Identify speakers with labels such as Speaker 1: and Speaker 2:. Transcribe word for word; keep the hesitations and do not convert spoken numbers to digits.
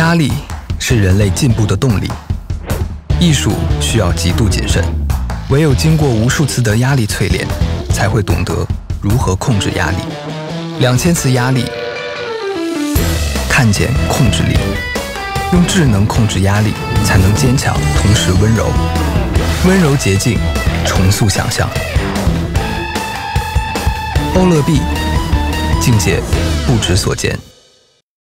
Speaker 1: 压力是人类进步的动力，艺术需要极度谨慎，唯有经过无数次的压力淬炼，才会懂得如何控制压力。两千次压力，看见控制力，用智能控制压力，才能坚强，同时温柔。温柔洁净，重塑想象。欧乐 B， 境界不知所见。